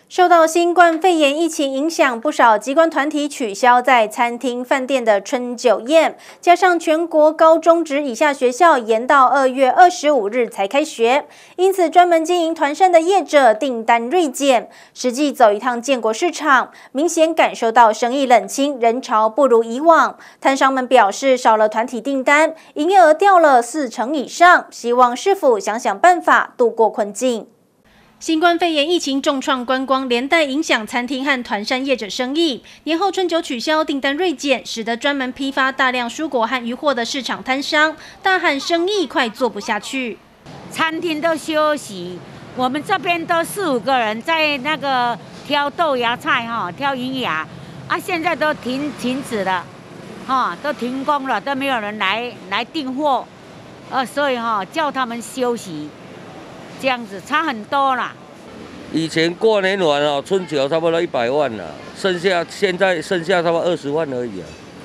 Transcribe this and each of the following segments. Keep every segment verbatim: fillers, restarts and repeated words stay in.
受到新冠肺炎疫情影响，不少机关团体取消在餐厅、饭店的春酒宴，加上全国高中职以下学校延到二月二十五日才开学，因此专门经营团膳的业者订单锐减。实际走一趟建国市场，明显感受到生意冷清，人潮不如以往。摊商们表示，少了团体订单，营业额掉了四成以上，希望市府想想办法度过困境。新冠肺炎疫情重创观光，连带影响餐厅和团膳业者生意。年后春酒取消，订单锐减，使得专门批发大量蔬果和鱼货的市场摊商大喊生意快做不下去。 餐厅都休息，我们这边都四五个人在那个挑豆芽菜哈，挑银芽啊，现在都停停止了，哈，都停工了，都没有人来来订货，呃，所以哈叫他们休息。这样子差很多啦。 以前过年完哦，春酒差不多一百万了，剩下现在剩下差不多二十万而已啊，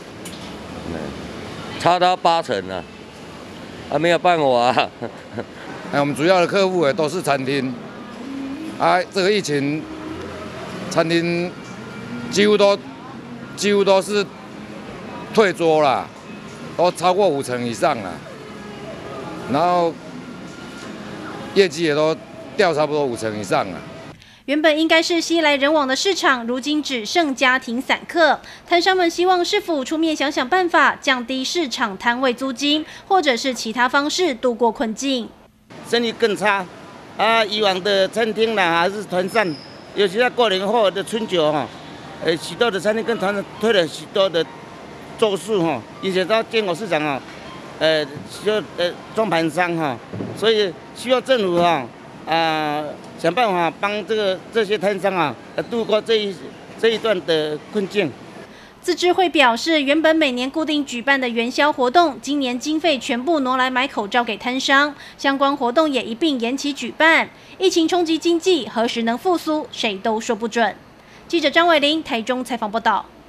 差到八成啊，啊没有办法啊。 哎，我们主要的客户也都是餐厅，啊，这个疫情，餐厅几乎都几乎都是退桌啦，都超过五成以上了，然后。业绩也都掉差不多五成以上了。 原本应该是熙来人往的市场，如今只剩家庭散客。摊商们希望市府出面想想办法，降低市场摊位租金，或者是其他方式度过困境。 生意更差啊！以往的餐厅啦，还是团膳，尤其在过年后的春酒哈，呃，许多的餐厅跟团膳推了许多的桌数哈，而且到建国市场啊。呃，需要呃中盘商哈，所以需要政府哈啊、呃、想办法帮这个这些摊商啊，呃度过这一这一段的困境。 自治会表示，原本每年固定举办的元宵活动，今年经费全部挪来买口罩给摊商，相关活动也一并延期举办。疫情冲击经济，何时能复苏，谁都说不准。记者张伟玲台中采访报道。